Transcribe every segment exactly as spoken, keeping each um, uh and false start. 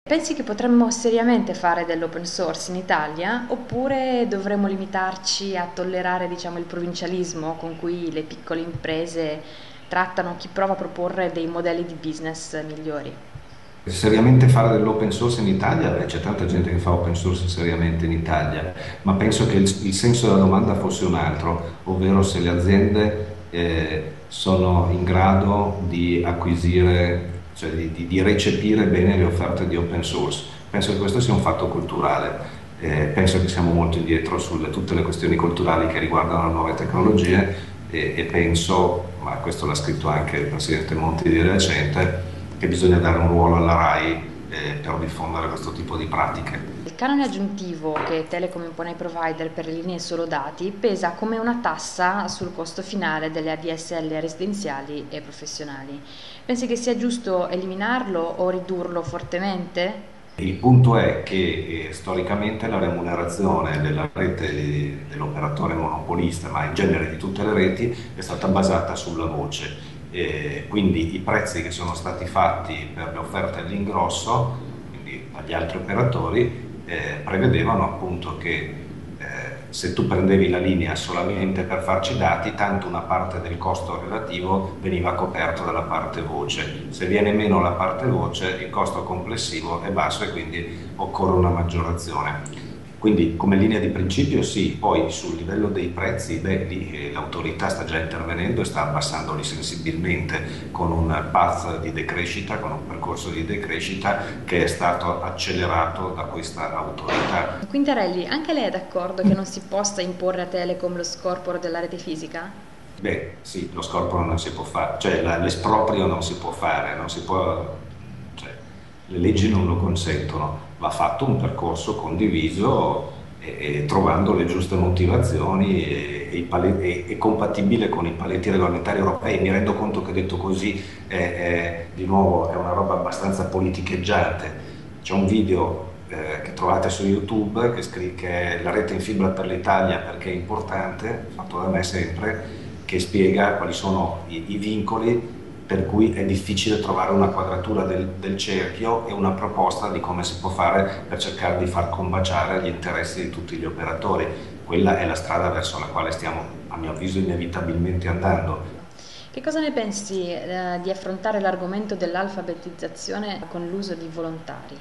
Pensi che potremmo seriamente fare dell'open source in Italia oppure dovremmo limitarci a tollerare, diciamo, il provincialismo con cui le piccole imprese trattano chi prova a proporre dei modelli di business migliori? Seriamente fare dell'open source in Italia? Beh, c'è tanta gente che fa open source seriamente in Italia, ma penso che il, il senso della domanda fosse un altro, ovvero se le aziende eh, sono in grado di acquisire, cioè di, di- di recepire bene le offerte di open source. Penso che questo sia un fatto culturale. Eh, penso che siamo molto indietro su tutte le questioni culturali che riguardano le nuove tecnologie e, e penso, ma questo l'ha scritto anche il Presidente Monti di recente, che bisogna dare un ruolo alla RAI eh, per diffondere questo tipo di pratiche. Il canone aggiuntivo che Telecom impone ai provider per le linee solo dati pesa come una tassa sul costo finale delle A D S L residenziali e professionali. Pensi che sia giusto eliminarlo o ridurlo fortemente? Il punto è che eh, storicamente la remunerazione della rete di- dell'operatore monopolista, ma in genere di tutte le reti, è stata basata sulla voce. Eh, quindi i prezzi che sono stati fatti per le offerte all'ingrosso, quindi dagli altri operatori, eh, prevedevano appunto che eh, se tu prendevi la linea solamente per farci dati, tanto una parte del costo relativo veniva coperto dalla parte voce. Se viene meno la parte voce, il costo complessivo è basso e quindi occorre una maggiorazione. Quindi come linea di principio sì, poi sul livello dei prezzi, beh, lì eh, l'autorità sta già intervenendo e sta abbassandoli sensibilmente con un path di decrescita, con un percorso di decrescita che è stato accelerato da questa autorità. Quintarelli, anche lei è d'accordo che non si possa imporre a Telecom lo scorporo della rete fisica? Beh, sì, lo scorporo non si può fare, cioè la- l'esproprio non si può fare, non si può, cioè, le leggi non lo consentono, va fatto un percorso condiviso e, e trovando le giuste motivazioni e, e, i pale- e- e compatibile con i paletti regolamentari europei. Mi rendo conto che detto così è, è, di nuovo è una roba abbastanza politicheggiante. C'è un video eh, che trovate su YouTube che, scri- che è la rete in fibra per l'Italia perché è importante, fatto da me sempre, che spiega quali sono i, i vincoli per cui è difficile trovare una quadratura del, del cerchio e una proposta di come si può fare per cercare di far combaciare gli interessi di tutti gli operatori. Quella è la strada verso la quale stiamo, a mio avviso, inevitabilmente andando. Che cosa ne pensi eh, di affrontare l'argomento dell'alfabetizzazione con l'uso di volontari?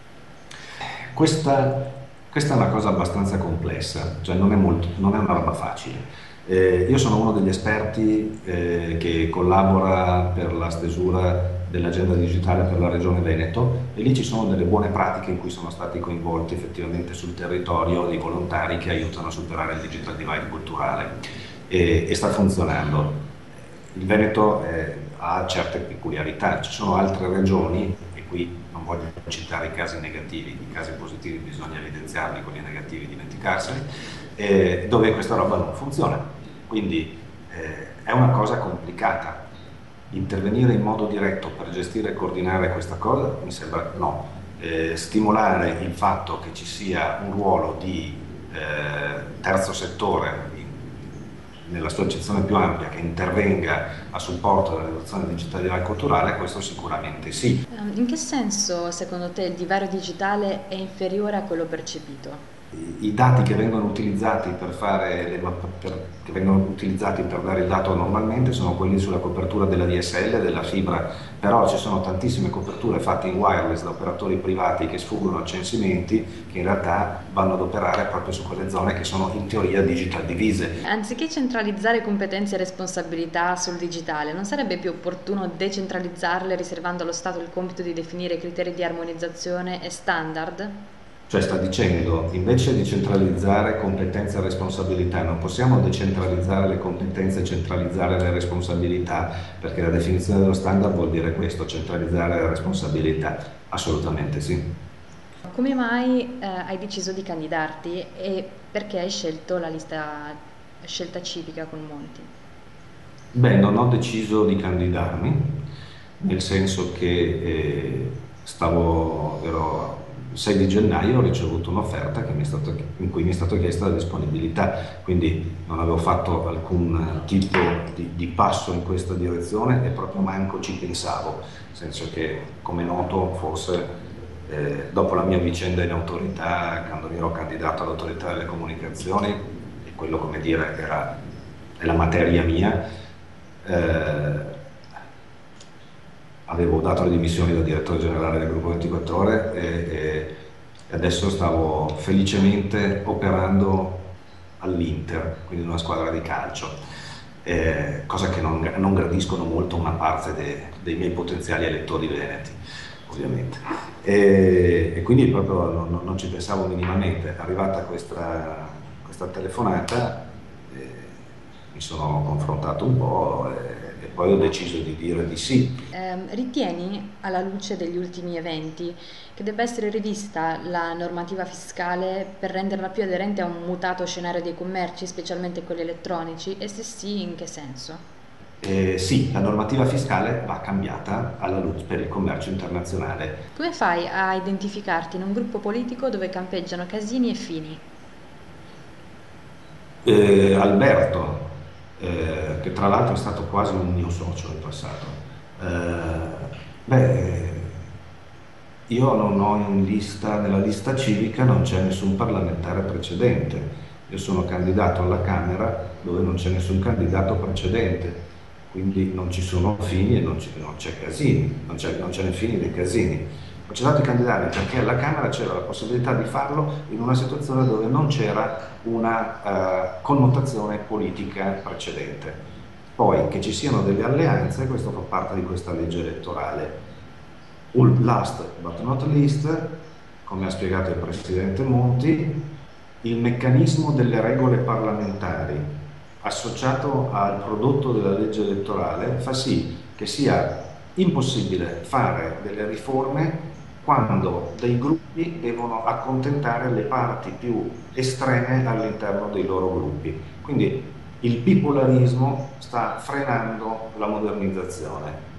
Questa, questa è una cosa abbastanza complessa, cioè non è, molto- non è una roba facile. Eh, io sono uno degli esperti eh, che collabora per la stesura dell'agenda digitale per la Regione Veneto e lì ci sono delle buone pratiche in cui sono stati coinvolti effettivamente sul territorio dei volontari che aiutano a superare il digital divide culturale e, e sta funzionando. Il Veneto eh, ha certe peculiarità, ci sono altre regioni, e qui non voglio citare i casi negativi, i casi positivi bisogna evidenziarli, quelli negativi dimenticarseli, eh, dove questa roba non funziona. Quindi eh, è una cosa complicata. Intervenire in modo diretto per gestire e coordinare questa cosa mi sembra no. Eh, stimolare il fatto che ci sia un ruolo di eh, terzo settore in- nella sua accezione più ampia che intervenga a supporto della rivoluzione digitale e culturale, questo sicuramente sì. Ehm, In che senso, secondo te, il divario digitale è inferiore a quello percepito? I dati che vengono utilizzati per fare le, per, che vengono utilizzati per dare il dato normalmente sono quelli sulla copertura della D S L, della fibra, però ci sono tantissime coperture fatte in wireless da operatori privati che sfuggono a censimenti che in realtà vanno ad operare proprio su quelle zone che sono in teoria digital divise. Anziché centralizzare competenze e responsabilità sul digitale, non sarebbe più opportuno decentralizzarle riservando allo Stato il compito di definire criteri di armonizzazione e standard? Cioè sta dicendo, invece di centralizzare competenze e responsabilità, non possiamo decentralizzare le competenze e centralizzare le responsabilità, perché la definizione dello standard vuol dire questo, centralizzare le responsabilità. Assolutamente sì. Come mai eh, hai deciso di candidarti e perché hai scelto la lista scelta civica con Monti? Beh, non ho deciso di candidarmi, nel senso che eh, stavo, ero, il sei di gennaio ho ricevuto un'offerta che mi è stata- in cui mi è stata chiesta la disponibilità, quindi non avevo fatto alcun tipo di, di passo in questa direzione e proprio manco ci pensavo, nel senso che, come noto, forse eh, dopo la mia vicenda in autorità, quando mi ero candidato all'autorità delle comunicazioni, e quello, come dire, era, è la materia mia, eh, avevo dato le dimissioni da direttore generale del gruppo ventiquattro ore e, e e adesso stavo felicemente operando all'Inter, quindi in una squadra di calcio, eh, cosa che non, non gradiscono molto una parte de- dei miei potenziali elettori veneti, ovviamente. E, e quindi proprio non, non ci pensavo minimamente. Arrivata questa, questa telefonata, eh, mi sono confrontato un po' e, e poi ho deciso di dire di sì. Ehm, ritieni, alla luce degli ultimi eventi, che debba essere rivista la normativa fiscale per renderla più aderente a un mutato scenario dei commerci, specialmente quelli elettronici, e se sì, in che senso? Eh, sì, la normativa fiscale va cambiata alla luce per il commercio internazionale. Come fai a identificarti in un gruppo politico dove campeggiano Casini e Fini? Eh, Alberto, eh, che tra l'altro è stato quasi un mio socio in passato, eh, beh, io non ho in lista, nella lista civica non c'è nessun parlamentare precedente. Io sono candidato alla Camera dove non c'è nessun candidato precedente, quindi non ci sono Fini e non ci- non c'è Casini, non c'è non c'è né Fini né Casini. Ho accettato di candidare perché alla Camera c'era la possibilità di farlo in una situazione dove non c'era una eh, connotazione politica precedente. Poi che ci siano delle alleanze, questo fa parte di questa legge elettorale. Ul- Last but not least, come ha spiegato il Presidente Monti, il meccanismo delle regole parlamentari associato al prodotto della legge elettorale fa sì che sia impossibile fare delle riforme quando dei gruppi devono accontentare le parti più estreme all'interno dei loro gruppi. Quindi il bipolarismo sta frenando la modernizzazione.